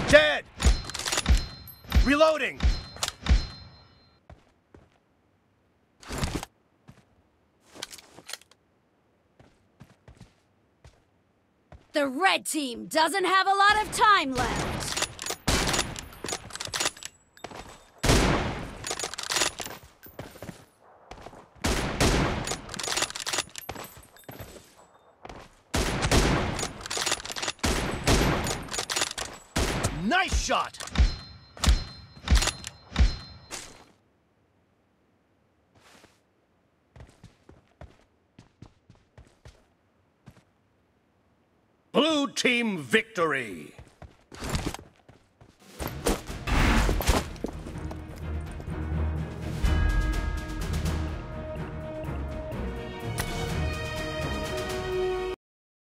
Dead! Reloading! The red team doesn't have a lot of time left. Nice shot! Blue team victory!